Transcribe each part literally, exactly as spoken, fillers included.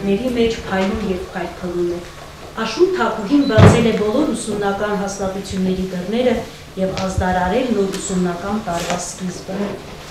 գիրքների մեջ փայլուն և փայլփլուն է։ Աշուն Թակուհին բացել է բոլոր ուսումնական հաստատությունների դռները և ազդարարել նոր ուսումնական տարվա սկիզբը։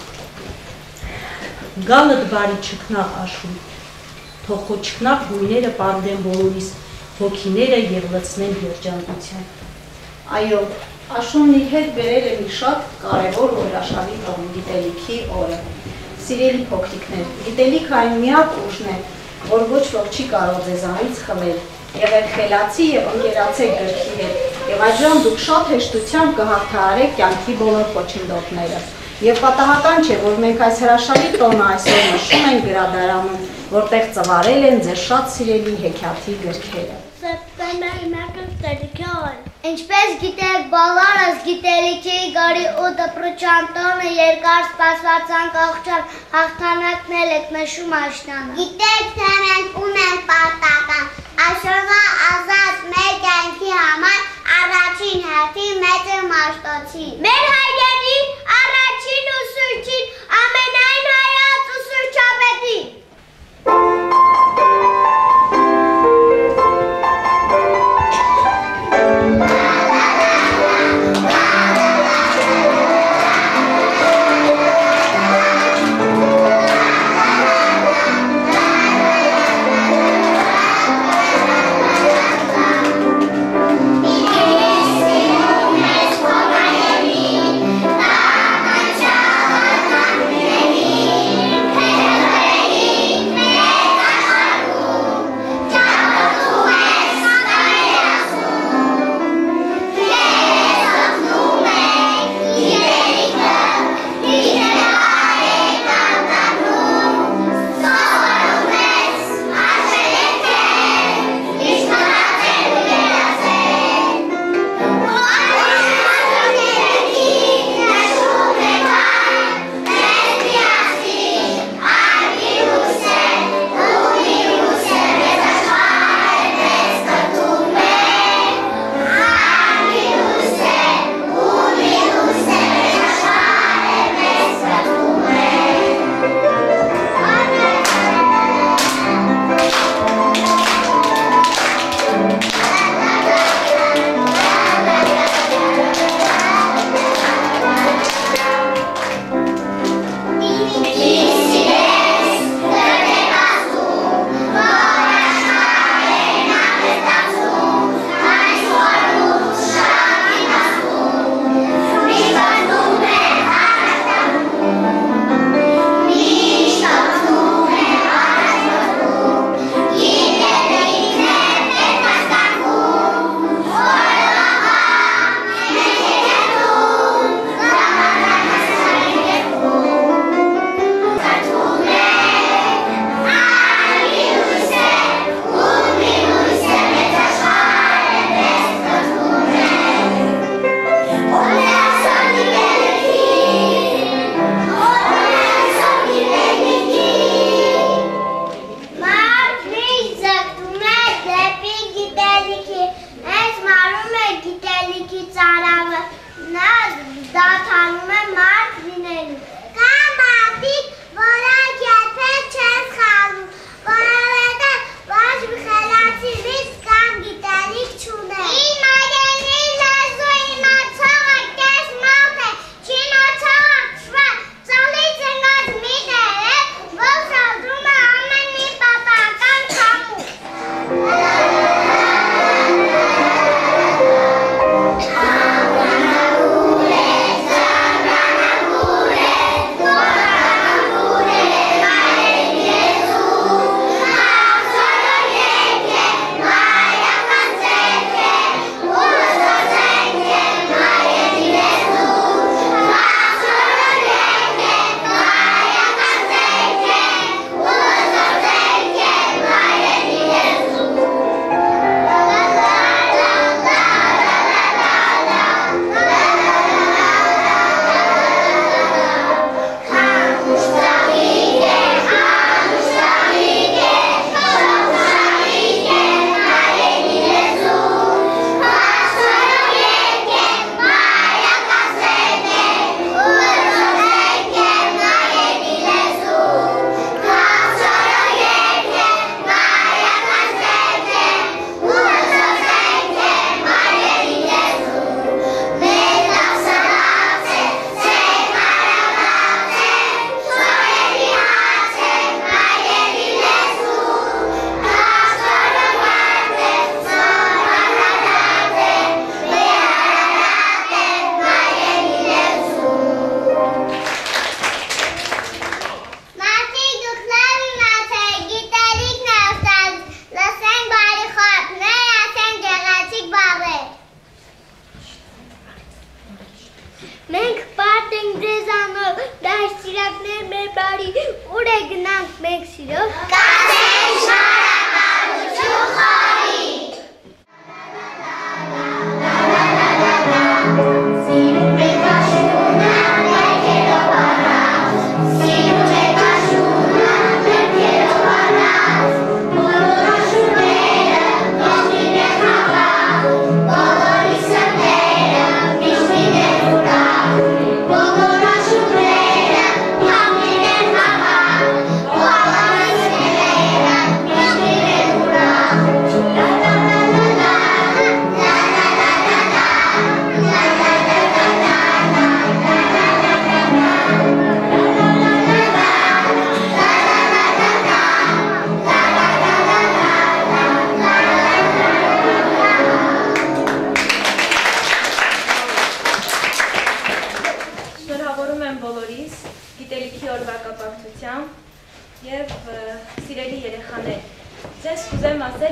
Գալդ բարի չքնաղ Աշուն, թող քո չքնաղ գույները պարուրեն բոլորիս հոգիները և լցնեն երջանկությամբ։ Այո, Աշունն իր հետ բերել է մի շատ կարևոր հորաշալի տոն գիտելիքի օրը։ Սիրելի փոքրիկներ, գիտելիքը այն միակ ուժն է, որ ոչ ոք չի կարող ձեզանից խլել։ Եղեք խելացի և ընկերացեք գրքի հետ, և այժմ դուք շատ հեշտությամբ կհաղթահարեք կյանքի բոլոր խոչընդոտները։ Եվ պատահական չէ, որ մենք այս հրաշալի տոնը այսօր նշում ենք գրադարանում, որտեղ ծվարել են ձեր շատ սիրելի հեքիաթի գրքերը։ Սեպտեմբերի մեկը գիտելիքի օր։ Ինչպես գիտեք բոլորս, գիտելիքի գորի ու դպրոցյան տոնը երկար սպասված անկախության հաղթանակն եք նշում Աշնանը։ Գիտեք, թե մենք ունենք պարտական այսօրվա ազատ մեր կյանքի համար առաջին հերթին մեծը Մաշտոցին։ Մեր հայրերի առաջին ուսուցչին, ամենայն հայաց ուսուցչապետին։ Thank you.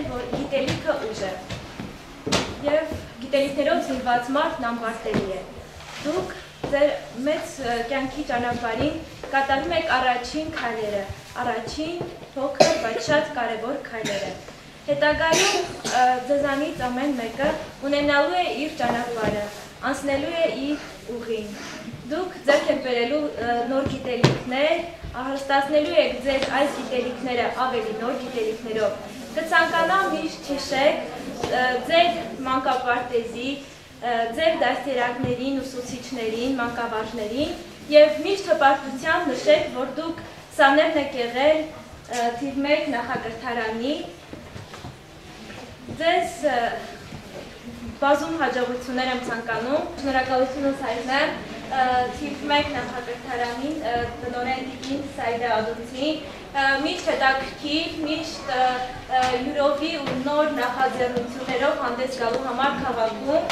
որ գիտելիքը ուժ է եւ գիտելիքներով զինված մարդն անբարտելի է։ Դուք ձեր մեծ կյանքի ճանապարհին կատարում եք առաջին քայլերը, առաջին փոքր, բայց շատ կարևոր քայլերը։ Հետագայում ձեզանից ամեն մեկը ունենալու է իր ճանապարհը, անցնելու է իր ուղին։ Դուք ձեռք եք բերելու նոր գիտելիքներ, հաստատնելու եք ձեր այս գիտելիքները ավելի նոր գիտելիքներով։ Կցանկանամ միշտ հիշեք ձեր մանկապարտեզի, ձեր դաստիարակներին, ուսուցիչներին, մանկավարժներին եւ միշտ հպարտությամբ նշեք, որ դուք սաներն եք եղել թիվ մեկ նախակրթարանի։ Ձեզ բազում հաջողություններ եմ ցանկանում, շնորհակալությունս հայտնեմ թիվ մեկ նախակրթարանին տնօրեն տիկին Սայդա Ադունցին, միշտ հետաքրքիր, միշտ յուրովի ու նոր նախաձեռնություններով հանդես գալու համար քաղաքում։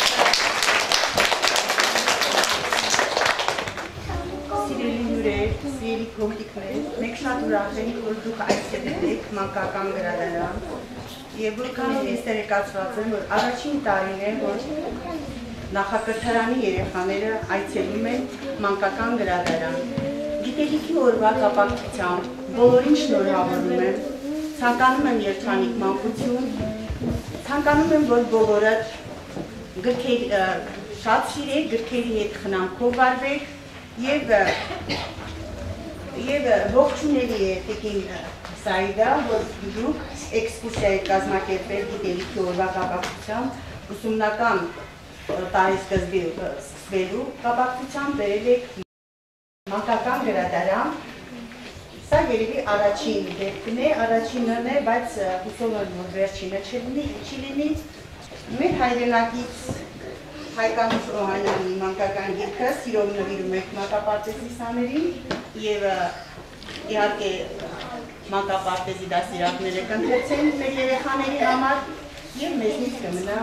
Սիրելի հյուրեր, սիրելի փոքրիկներ, մենք շատ ուրախ ենք, որ դուք այցելել եք մանկական գրադարան եւ որքան ես տեղեկացված եմ, որ առաջին տարին է, որ նախակրթարանի երեխաները այցելում են մանկական գրադարան։ Գիտելիքի օրվա կապակցությամբ բոլորին շնորհավորում եմ, ցանկանում եմ երջանիկ մանկություն, ցանկանում եմ, որ բոլորը գրքեր շատ սիրեք, գրքերի հետ խնամքով վարվեք եւ եւ ողջունելի է տիկին Սայդա, որ դուք էքսկուրսիա եք կազմակերպել գիտելիքի օրվա կապակցությամբ ուսումնական տարեսկզբի սկսվելու կապակցությամբ բերել եք մանկական գրադարան։ Սա երևի առաջին դեպքն է, առաջինն է, բայց հուսով եմ, որ վերջինը չի լինի։ Մեր հայրենակից Հայկանուս Օհանյանի մանկական գիրքը սիրով նվիրում եք մանկապարտեզի սաներին եւ իհարկե մանկապարտեզի դաստիարակները կընթերցեն մեր երեխաների համար եւ մեզնից կմնա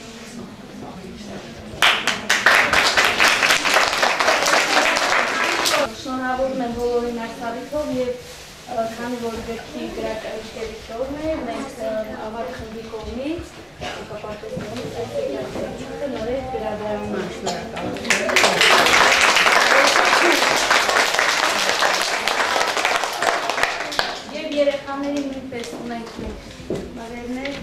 շնորհավորում եմ բոլորին այս հարցով եւ քանի որ գրքի գրականության տորն է, մենք ավարտ խմբի կողմից մանկապարտեզից այս երեխաները նորից գրադարանում շնորհակալություն։ Եվ երեխաների նույնպես ունենք բարերներ։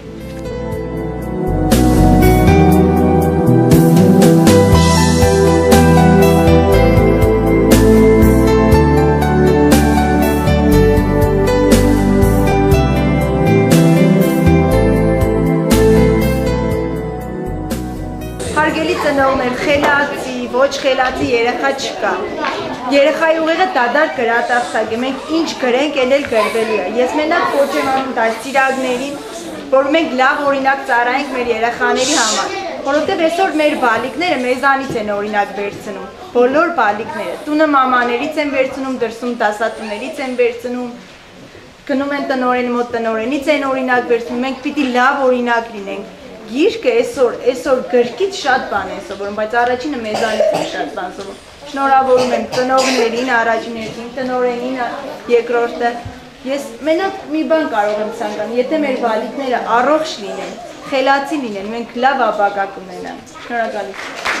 Հարգելի ծնողներ, խելացի, ոչ խելացի երեխա չկա։ Երեխայի ուղեղը դադար գրատախտակ է, մենք ինչ գրենք, էլ էլ գրվելու է։ Ես մենակ կոչ եմ անում դաստիարակներին, որ մենք լավ օրինակ ծառայենք մեր երեխաների համար, որովհետև այսօր մեր բալիկները մեզանից են օրինակ վերցնում, բոլոր բալիկները, տունը մամաներից են վերցնում, դրսում դասատուներից են վերցնում, գնում են տնօրենի մոտ, տնօրենից են օրինակ վերցնում, մենք պիտի լավ օրինակ լինենք։ Գիրքը այսօր, այսօր գրքից շատ բան է սովորում, բայց առաջինը մեզանից է շատ բան սովորում։ Շնորհավորում եմ ծնողներին, առաջիններին, տնօրենին, երկրորդը։ Ես մենակ մի բան կարող եմ ցանկանում, եթե մեր բալիկները առողջ լինեն, խելացի լինեն, մենք լավ ապագա կունենանք։ Շնորհակալություն։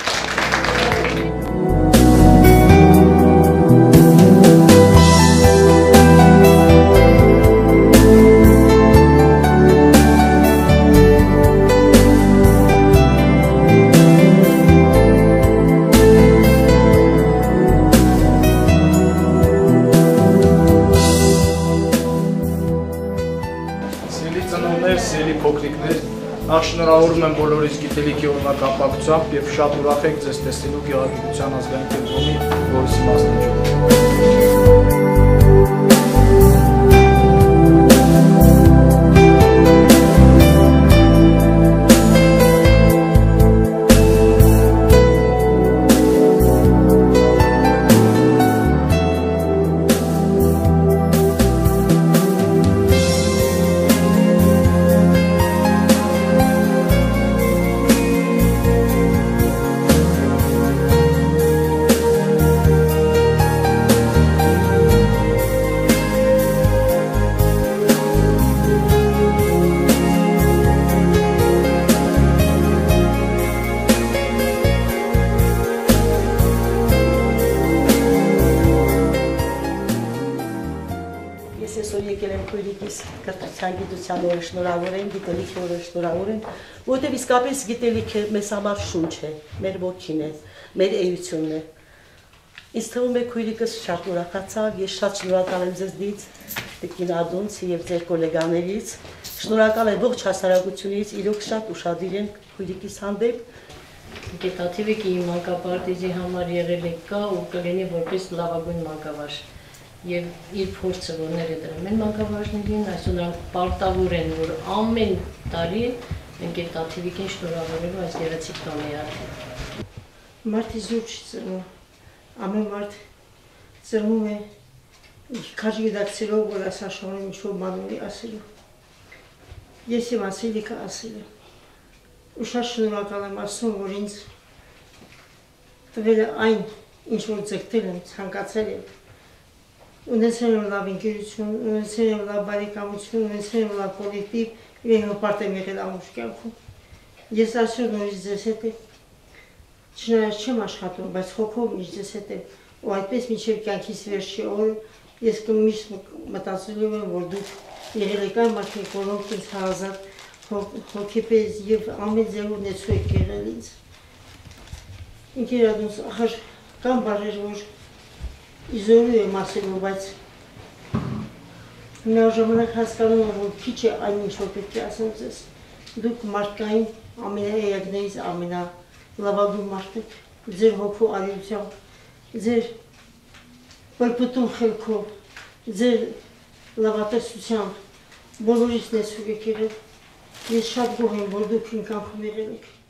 Նախ շնորհավորում եմ բոլորիս գիտելիքի օրվա կապակցությամբ եւ շատ ուրախ ենք ձեզ տեսնելու Գեղարվեստության ազգային կենտրոնի որսի մասնաճյուղում։ գիտության օրը շնորհավոր են, գիտելիքի օրը շնորհավոր են, որովհետև իսկապես գիտելիքը մեզ համար շունչ է, մեր ոգին է, մեր էությունն է։ Ինձ թվում է քույրիկս շատ ուրախացավ, ես շատ շնորհակալ եմ ձեզնից, տիկին Ադոնց եւ ձեր գոլեգաներից, շնորհակալ եմ ողջ հասարակությունից, իրոք շատ ուշադիր են քույրիկիս հանդեպ։ Գետաթիվիկի մանկապարտեզի համար եղել է կա ու կլինի որպես լավագույն մանկավարժ եւ իր փորձը որներ է դրել մեր մանկավարժներին, այսօր նրանք պարտավոր են, որ ամեն տարի մենք Գետաթիվիկին շնորհավորելու այս գեղեցիկ տոնի արդեն։ Մարդի զուր չի ծրվում, ամեն մարդ ծրվում է քաջ գիտակցելով, որ այս աշխարհում ինչ-որ բան ունի ասելու։ Ես իմ ասելիքը ասել եմ։ Ու շատ շնորհակալ եմ Աստծուն, որ ինձ տվել է այն, ինչ որ ձգտել եմ, ցանկացել եմ։ Ունեցել եմ լավ ընկերություն, ունեցել եմ լավ բարեկամություն, ունեցել եմ լավ կոլեկտիվ եւ հպարտ եմ եղել ամբողջ կյանքում։ Ես այսօր նորից ձեզ հետ եմ, չնայած չեմ աշխատում, բայց հոգով միշտ ձեզ հետ եմ, ու այդպես մինչև կյանքիս վերջի օրը ես միշտ մտածելու եմ, որ դուք եղել եք այն մարդիկ, որոնք ինձ հարազատ հոգեպես եւ ամեն ձևով նեցու եք եղել ինձ։ Ինքեր Ադոնց, ախր կան բառեր, որ իզորու եմ ասելու, բայց միաժամանակ հասկանում եմ, որ քիչ է այն ինչ որ պետք է ասեմ ձեզ։ Դուք մարդկային ամենաերակներից ամենալավագույն մարդ եք, ձեր հոգու արիությամբ, ձեր պրպտուն խելքով, ձեր լավատեսությամբ բոլորից նեցու եք եղել։ Ես շատ գոհ եմ, որ դուք ինքանքում եղել եք։